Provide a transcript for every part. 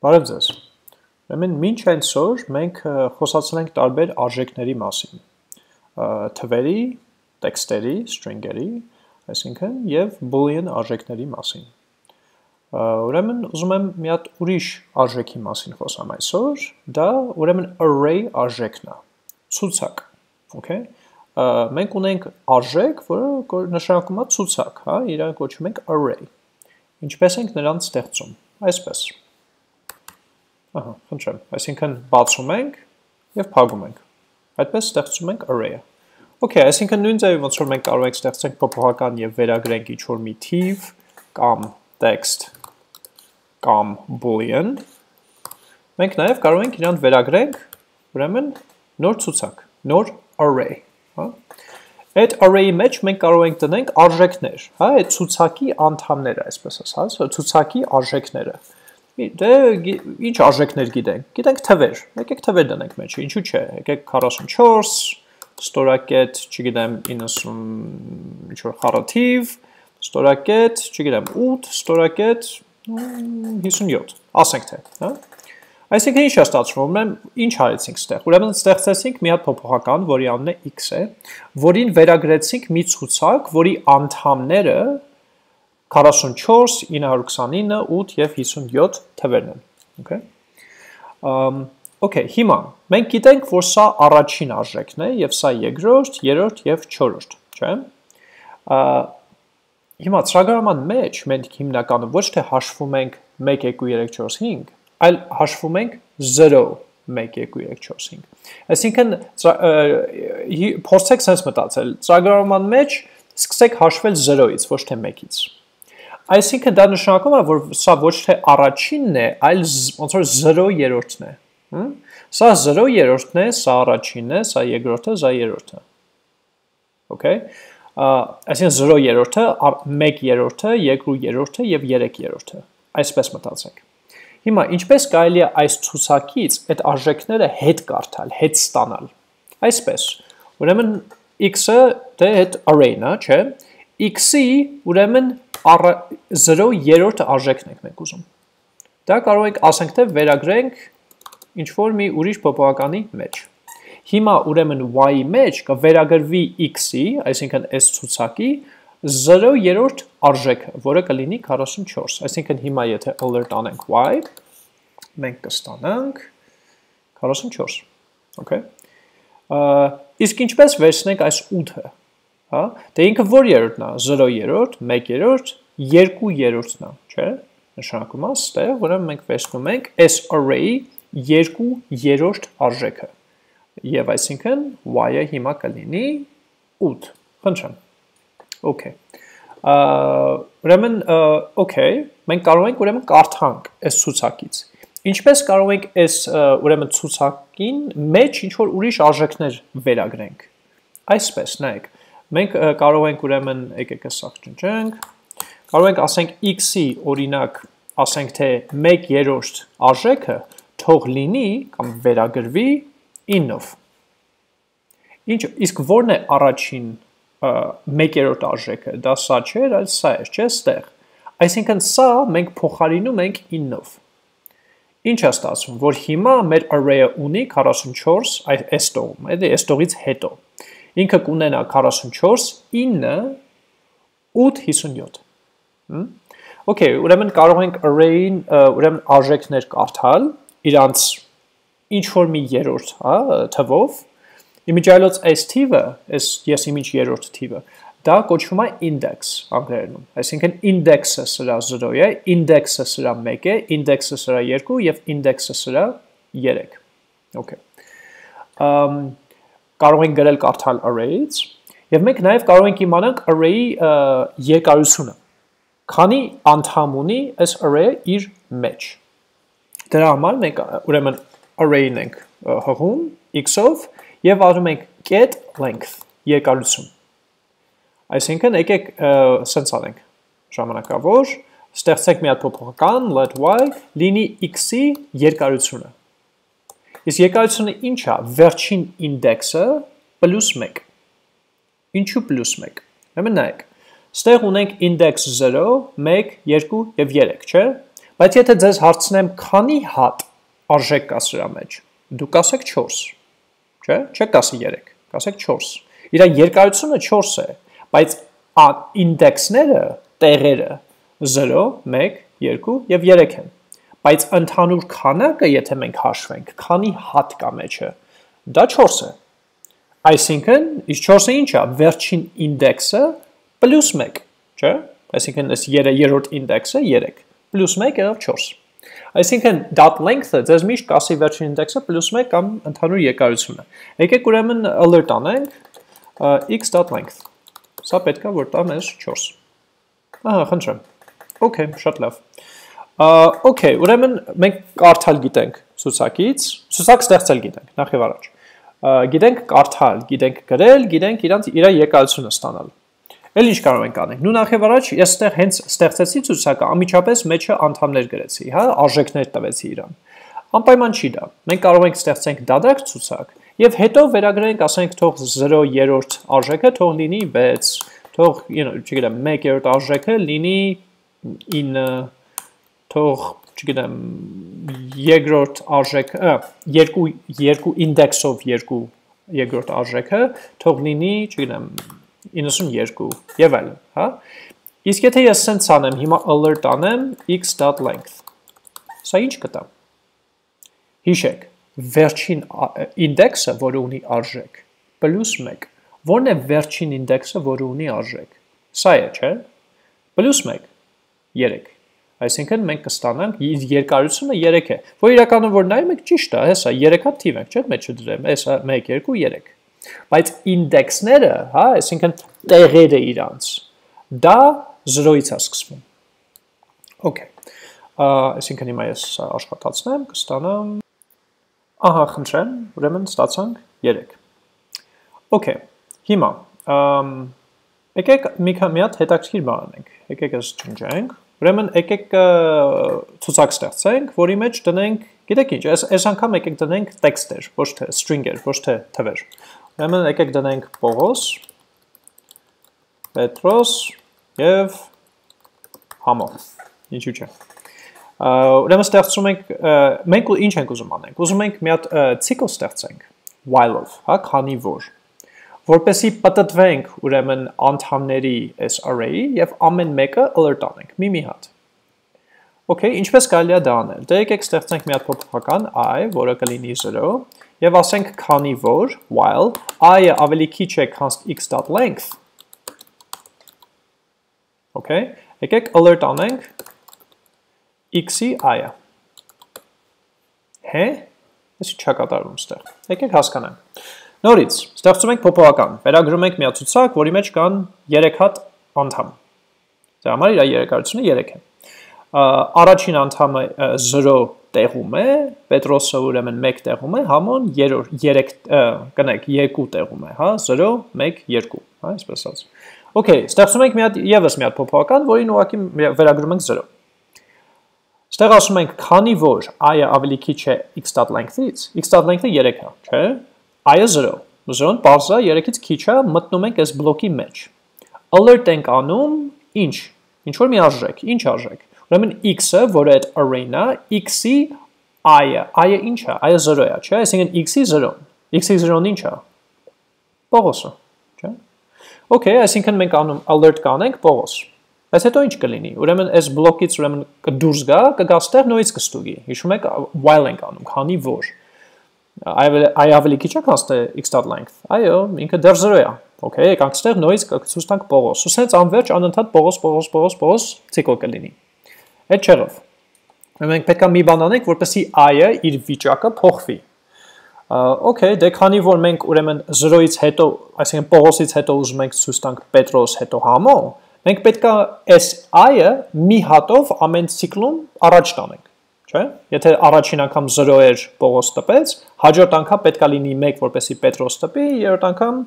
Բարև ձեզ։ Ուրեմն մինչ այսօր մենք խոսացել ենք տարբեր արժեքների մասին։ Թվերի, տեքստերի, string-երի, այսինքն եւ boolean արժեքների մասին։ Ուրեմն ուզում եմ մի հատ ուրիշ արժեքի մասին խոսամ այսօր, դա ուրեմն array արժեքն է, ցուցակ, okay։ Մենք ունենք արժեք, որը նշանակում է ցուցակ, հա, իրան կոչում ենք array։ Ինչպես ենք նրան ստեղծում, այսպես։ Ահա, խնդրեմ, այսինքն բացում ենք եւ փակում ենք։ Այդպես ստեղծում ենք array-ը։ Okay, այսինքն նույն ձևով ոնց որ մենք կարող ենք ստեղծենք փոփոխական եւ վերագրենք ինչ-որ մի թիվ կամ text կամ boolean, մենք նաեւ կարող ենք իրան վերագրենք, ուրեմն նոր ցուցակ, նոր array, հա։ Այդ array-ի մեջ մենք կարող ենք տնենք արժեքներ, հա, այդ ցուցակի անդամները, այսպես ասած, ցուցակի արժեքները։ Դե ինչ արժեքներ գիտենք։ Գիտենք թվեր։ Եկեք թվեր դնենք մեջը, ինչու՞ չէ։ Եկեք 44, ստորակետ, չգիտեմ, 90 ինչ որ խառաթիվ, ստորակետ, չգիտեմ, 8, ստորակետ 57, ասենք թե, հա։ Այսինքն ինչ է ստացվում, ուրեմն ինչ արեցինք ստեղ։ Ուրեմն ստեղծեցինք մի հատ փոփոխական, որի անունը x է, որին վերագրեցինք մի ցուցակ, որի անդամները 44, 929, 8 և 57 թվերն են, okay։ Okay, հիմա, մենք գիտենք, որ սա առաջին արժեքն է, և սա երկրորդ, երրորդ և չորրորդ, չէ։ Հիմա ծրագրման մեջ մենք հիմնականում ոչ թե հաշվում ենք 1, 2, 3, 4, 5, այլ հաշվում ենք 0, 1, 2, 3, 4, 5։ Այսինքն, փորձեք սենց մտածել, ծրագրման մեջ սկսեք հաշվել 0-ից, ոչ թե 1-ից։ Այսինքն դա նշանակում է, որ սա ոչ թե առաջինն է, այլ ոնց որ 0-երորդն է։ Սա 0-երորդն է, սա առաջինն է, սա երկրորդը, սա երրորդը։ Okay։ Այսինքն 0-երորդը, 1-երորդը, 2-երորդը և 3-երորդը։ Այսպես մտածենք։ Հիմա ինչպես կարելի է այս ցուցակից այդ արժեքները հետ կարդալ, հետ ստանալ։ Այսպես։ Ուրեմն x-ը դե այդ array-ն է, չէ։ X-ի ուրեմն 0-երորդ արժեքն ենք մենք ուզում։ Դա կարող ենք ասենք թե վերագրենք ինչ-որ մի ուրիշ փոփոխականի մեջ։ Հիմա ուրեմն y-ի մեջ կվերագրվի x-ի, այսինքն այս ցուցակի 0-երորդ արժեքը, որը կլինի 44։ Այսինքն հիմա եթե alert անենք y, մենք կստանանք 44, okay։ Իսկ ինչպես վերցնենք այս 8-ը, հա, դե ինքը որ երրորդն է, 0-երորդ, 1-երորդ, 2-երորդն է, չէ, նշանակում է ստեղ, ուրեմն մենք վերցնում ենք այս array-ի 2-երորդ արժեքը, և այսինքն y-ը հիմա կլինի 8, խնդրեմ, okay, ուրեմն, okay, մենք կարող ենք ուրեմն կարդանք այս ցուցակից, ինչպես կարող ենք այս ուրեմն ցուցակին մեջ ինչ-որ ուրիշ արժեքներ վերագրենք, այսպես, նայեք, մենք կարող ենք ուրեմն, եկեք սաղ ճնճենք, կարող ենք ասենք x-ի օրինակ, ասենք թե 1-երորդ արժեքը թող լինի կամ վերագրվի 9-ով։ Իսկ որն է առաջին 1-երորդ արժեքը, դա սա չէր, այլ սա էր, չէ, ստեղ։ Այսինքն սա մենք փոխարինում ենք 9-ով։ Ինչ է ստացվում, որ հիմա մեր array-ը ունի 44 այս տողում, այս տողից հետո։ Ինքը կունենա 44, 9, 8, 57։ Okay, ուրեմն կարող ենք array-ին ուրեմն արժեքներ կարդալ, իրանց ինչ-որ մի երրորդ թվով, իմիջայլոց այս թիվը, ես իմիջ երրորդ թիվը, դա կոչվում է index անգլերենում, այսինքն index-ը սրա 0 է, index-ը սրա 1 է, index-ը սրա 2 և index-ը սրա 3, okay։ Կարող ենք գրել կարդալ array-ից, և մենք նաև կարող ենք իմանանք array-ի երկարությունը, քանի անդամ ունի այս array-ը իր մեջ։ Դրա համար մենք ուրեմն array-ն ենք հղում x-ով և ասում ենք get length, երկարություն։ Այսինքն եկեք սենց անենք ժամանակավոր, ստեղծենք մի հատ փոփոխական let y լինի x-ի երկարությունը։ Իսկ երկարությունը ինչ է, վերջին ինդեքսը պլուս 1։ Ինչու պլուս 1։ Ուրեմն նայեք, ստեղ ունենք index 0, 1, 2 և 3, չէ։ Բայց եթե ձեզ հարցնեմ քանի հատ արժեք կա սրա մեջ, դու կասեք 4, չէ՞, չեք կասի 3, կասեք 4։ Իր երկարությունը 4 է, բայց ինդեքսները, տեղերը 0, 1, 2 եւ 3 են։ Բայց ընդհանուր քանակը, եթե մենք հաշվենք, քանի հատ կա մեջը, դա 4 է։ Այսինքն, իսկ 4-ը ինչ է, վերջին ինդեքսը պլյուս 1, չէ՞։ Այսինքն, այս երրորդ ինդեքսը 3, պլյուս 1 եղավ 4։ Այսինքն, dot length-ը ձեզ միշտ կասի վերջին ինդեքսը պլյուս 1 կամ ընդհանուր երկարությունը։ Եկեք ուրեմն alert անենք x.length։ Սա պետք է որ տա մեզ 4։ Ահա, խնդրեմ։ Okay, շատ լավ։ Okay, ուրեմն մենք կարդալ գիտենք ցուցակից, ցուցակ ստեղծել գիտենք, նախ եւ առաջ։ Գիտենք կարդալ, գիտենք գրել, գիտենք իր երկարությունը ստանալ։ Էլ ինչ կարող ենք անենք։ Նու նախ եւ առաջ ես այստեղ հենց ստեղծեցի ցուցակը, անմիջապես մեջը անդամներ գրեցի, հա, արժեքներ տվեցի իրան։ Անպայման չի դա։ Մենք կարող ենք ստեղծենք դատարկ ցուցակ եւ հետո վերագրենք, ասենք, թող 0-րդ արժեքը թող լինի 6, թող, չգիտեմ, 1-րդ արժեքը լինի 9, թող, չգիտեմ, երկրորդ արժեքը, երկու ինդեքսով երկրորդ արժեքը թող լինի, չգիտեմ, 92 եւ այլն, հա։ Իսկ եթե ես սենց անեմ, հիմա alert անեմ x.length։ Սա ինչ կտա։ Հիշեք, վերջին ինդեքսը, որը ունի արժեք, պլյուս 1։ Որն է վերջին ինդեքսը, որը ունի արժեք։ Սա է, չէ՞։ Պլյուս 1, 3։ Այսինքն մենք կստանանք երկարությունը 3 է, որ իրականում որ նայում եք ճիշտ է, հեսա 3 հատ թիվ ենք, չէ՞, մեջը դրեմ, հեսա 1, 2, 3։ Բայց ինդեքսները, հա, այսինքն տեղերը իրանց, դա 0-ից է սկսվում։ Okay։ Այսինքն հիմա ես աշխատացնեմ, կստանամ, ահա, խնդրեմ, ուրեմն ստացանք 3։ Okay, հիմա, եկեք մի հատ հետաքրքիր բան անենք, եկեք ես ջնջենք, ուրեմն եկեք ցուցակ ստեղծենք, որի մեջ դնենք, գիտեք ինչ, այս անգամ եկեք դնենք տեքստեր, ոչ թե string-եր, ոչ թե թվեր։ Ուրեմն եկեք դնենք Պողոս, Պետրոս եւ Համո։ Ինչու՞ չէ։ Ուրեմն ստեղծում ենք, մենք ինչ ենք ուզում անենք։ Ուզում ենք մի հատ ցիկլ ստեղծենք while-ով, հա, քանի որ որպեսի պատտվենք ուրեմն անդամների այս array-ի եւ ամեն մեկը alert անենք, մի հատ։ Okay, ինչպես կարելի է դա անել։ Դե եկեք ստեղծենք մի հատ փոփոխական i, որը կլինի 0, եւ ասենք քանի որ while i-ը ավելի քիչ է, քան x.length։ Okay, եկեք alert անենք x-ի i-ը։ Հե՞, ես չի կատարվում ստեղ։ Եկեք հասկանանք։ Նորից, ստեղծում ենք փոփոխական, վերագրում ենք մի հատ ցուցակ, որի մեջ կան 3 հատ անդամ։ Դրա համար իր երկարությունը 3 է։ Առաջին անդամը 0 տեղում է, Պետրոսը ուրեմն 1 տեղում է, Համոն 3 կնեք 2 տեղում է, հա, 0, 1, 2, հա, այսպես ասած։ Okay, ստեղծում ենք եւս մի հատ փոփոխական, որին ուղղակի վերագրում ենք 0։ Ստեղ ասում ենք, քանի որ i-ը ավելի քիչ է x.length-ից, x.length-ը 3 է, չէ՞։ I-ը 0, 0-ն պարզ է, 3-ից քիչ է, մտնում ենք այս բլոկի մեջ։ Alert ենք անում, ինչ որ մի արժեք, ինչ արժեք։ Ուրեմն x-ը, որը այդ array-ն է, x-ի i-ը, i-ը ինչ է, i-ը 0 է, չէ՞, այսինքն x-ի 0-ն, x-ի 0-ն ինչ է։ Պողոսը, չէ՞։ Okay, այսինքն մենք անում alert կանենք Պողոս։ Բայց հետո ինչ կլինի։ Ուրեմն այս բլոկից ուրեմն կդուրս գա, կգա ստեղ նույնիսկ կստուգի։ Հիշում եք while ենք անում, քանի որ I ավելի քիչ է քան x.length։ Այո, ինքը դեռ 0 է։ Okay, եկանք ստեղ նույնիսկ կցույց տանք Պողոս։ Ու սենց անverջ անընդհատ Պողոս ցիկլ կլինի։ Այդ չեղավ։ Մենք պետք է մի բան անենք, որպեսզի I-ը իր վիճակը փոխվի։ Okay, դե քանի որ մենք ուրեմն 0-ից հետո, այսինքն Պողոսից հետո ուզում ենք ցույց տանք Պետրոս, հետո Համո, մենք պետք է այս I-ը մի հատով ամեն ցիկլում առաջ տանենք, չէ՞։ Եթե առաջին անգամ 0 էր Պողոս տպեց, հաջորդ անգամ պետք է լինի 1, որպեսզի Պետրոս տպի, երրորդ անգամ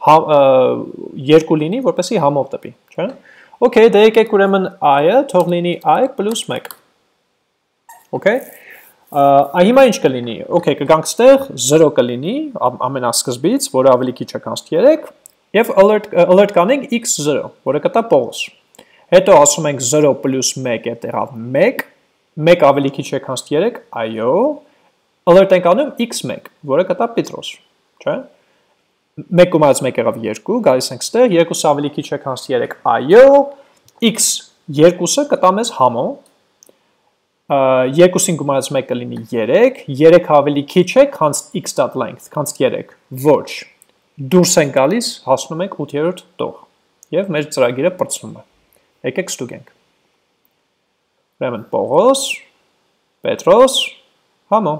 2 լինի, որպեսզի Համով տպի, չէ՞։ Okay, դե եկեք ուրեմն I-ը թող լինի I + 1։ Okay։ Հիմա ինչ կլինի։ Okay, կգանք ստեղ 0 կլինի ամենասկզբից, որը ավելի քիչ է քան 3, եւ alert կանենք x0, որը կտա Պողոս։ Հետո ասում ենք 0 + 1 է տեղավ 1, 1 ավելի քիչ է քան 3, այո, alert ենք անում x1, որը կտա Պետրոս, չէ՞։ 1 գումարած 1 եղավ 2, գալիս ենք ստեղ, 2 ավելի քիչ է քան 3, այո, x2-ը կտա մեզ համո, 2-ին գումարած 1 կլինի 3, 3 ավելի քիչ է քան x.length, քան 3, ոչ, դուրս են գալիս, հասնում ենք 8-րդ տող, և մեր ծրագիրը պրծնում է, եկեք ստուգենք, ուրեմն Պողոս, Պետրոս, համո,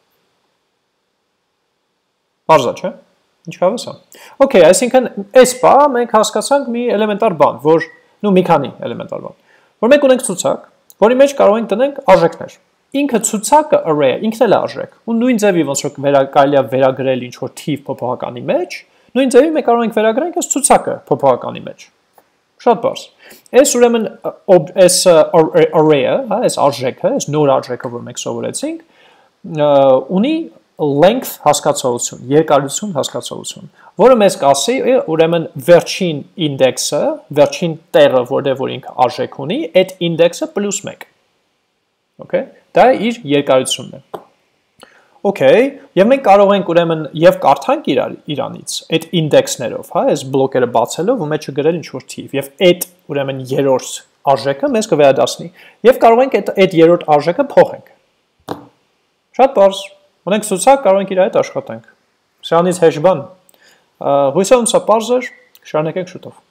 Արզա չէ, ինչքավ է սա, okay, այսինքն այս պա մենք հասկացանք մի էլեմենտար բան, որ, մի քանի էլեմենտար բան, որ մենք ունենք ցուցակ, որի մեջ կարող ենք տնենք արժեքներ, ինքը ցուցակը array է, ինքն էլ է արժեք, ու նույն ձևի ոնց որ կարելի է վերագրել ինչ-որ թիվ փոփոխականի մեջ, նույն ձևի մենք կարող ենք վերագրենք այս ցուցակը փոփոխականի մեջ, շատ բարձ, այս ուրեմն այս array-ը, այս արժեքը, այս նոր արժեքը, որ մենք սովորեցինք, ունի length հասկացողություն, երկարություն հասկացողություն, որը մեզ կասի, ուրեմն վերջին ինդեքսը, վերջին տեղը, որտեղ որ ինքը արժեք ունի, այդ ինդեքսը պլյուս 1, okay, դա իր երկարությունն է, okay, և մենք կարող ենք ուրեմն և կարդանք իրանից, այդ ինդեքսներով, այս բլոկերը բացելով ու մեջը գրել ինչ-որ թիվ, և այդ ուրեմն երրորդ արժեքը մեզ կվերադասնի, և կարող ենք այդ երրորդ արժեքը փոխենք, շատ բարձ, ունենք ցուցակ, կարող ենք իր հետ աշխատենք, սրանից հեշտ բան, հույսով սա պարզ էր, շարունակենք շուտով։